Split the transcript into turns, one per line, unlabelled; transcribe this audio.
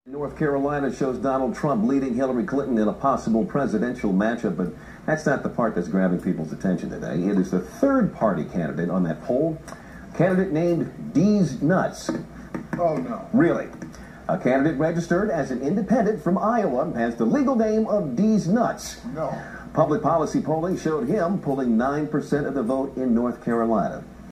North Carolina shows Donald Trump leading Hillary Clinton in a possible presidential matchup, but that's not the part that's grabbing people's attention today. It is the third-party candidate on that poll, a candidate named Deez Nutz.
Oh, no.
Really? A candidate registered as an independent from Iowa has the legal name of Deez Nutz.
No.
Public policy polling showed him pulling 9% of the vote in North Carolina.